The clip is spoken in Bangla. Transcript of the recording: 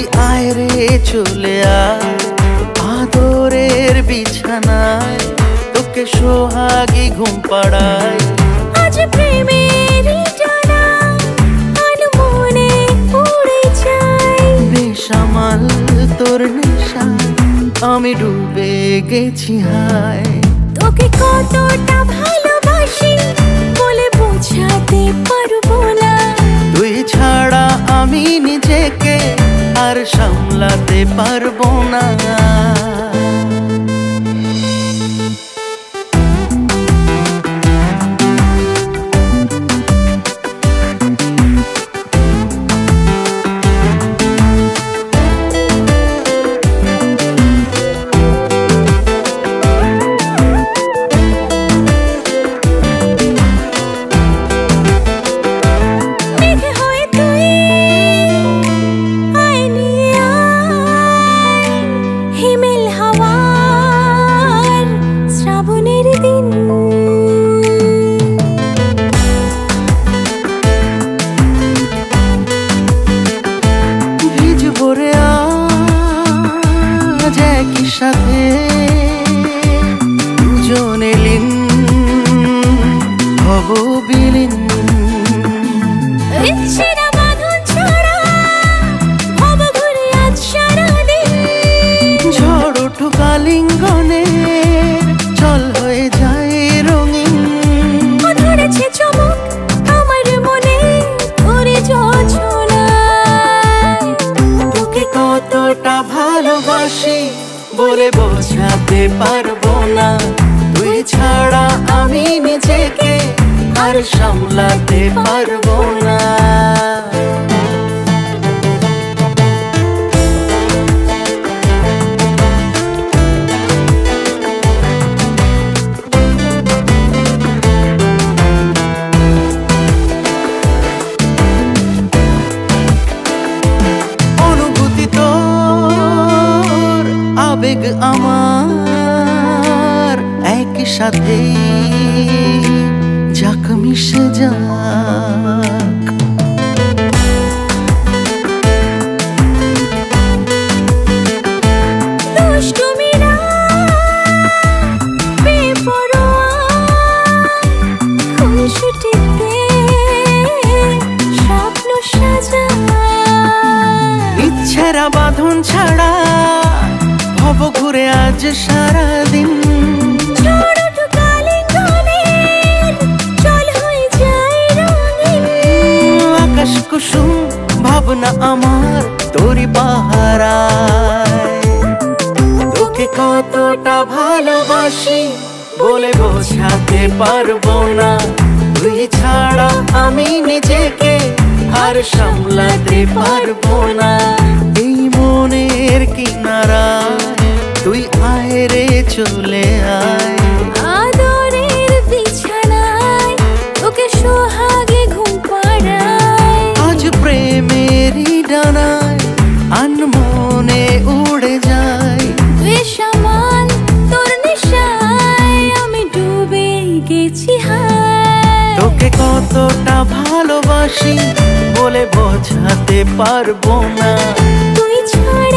আয় রে চলে আয় আদরের বিছানায়, তোকে সোহাগী ঘুম পাড়ায়। আজ প্রেমের টানা আনমনে উড়ে যায়, বেসামাল তোর নেশায় আমি ডুবে গেছি হায়। তোকে কতটা ভালোবাসি বলে বোঝাতে পারবো না, তুই ছাড়া আমি নিজেকে আর সামলাতে পারবো না। সাথে দুজনে লীন হব বিলীন, ছেঁড়া বাঁধন ছাড়া হব ঘুরে আজ সারাদিন। ঝড় উঠুক আলিঙ্গনের চল হয়ে যায় রঙিন, ধরেছে চমক আমার মনে ধরে যোছনায়। তোকে কতটা ভালোবাসি বলে বোঝাতে পারবো না, তুই ছাড়া আমি নিজেকে আর সামলাতে পারবো না। অনুভূতি তোর আবেগ আমার একই সাথে যাক মিশে যাক। দুষ্টুমিরা বেপরোয়া খুনসুটিতে স্বপ্ন সাজায়, ইচ্ছেরা বাঁধন ছাড়া হব ঘুরে আজ সারাদিন। ঝড় উঠুক আলিঙ্গনের চল হয়ে যায় রঙিন, আকাশ কুসুম ভাবনা আমার তোরি পাহারায়। তোকে কতটা ভালোবাসি বলে বোঝাতে পারবো না, তুই ছাড়া আমি নিজেকে আর সামলাতে পারবো না। এই মনের কিনারা তুই আয় রে চলে আয়, আদরের বিছানায় তোকে সোহাগে ঘুম পাড়ায়। আজ প্রেমেরই ডানায় আনমনে উড়ে যায়, বেসামাল তোর নেশায় আমি ডুবে গেছি হায়। তোকে কতটা ভালোবাসি বলে বোঝাতে পারবো না, তুই ছাড়া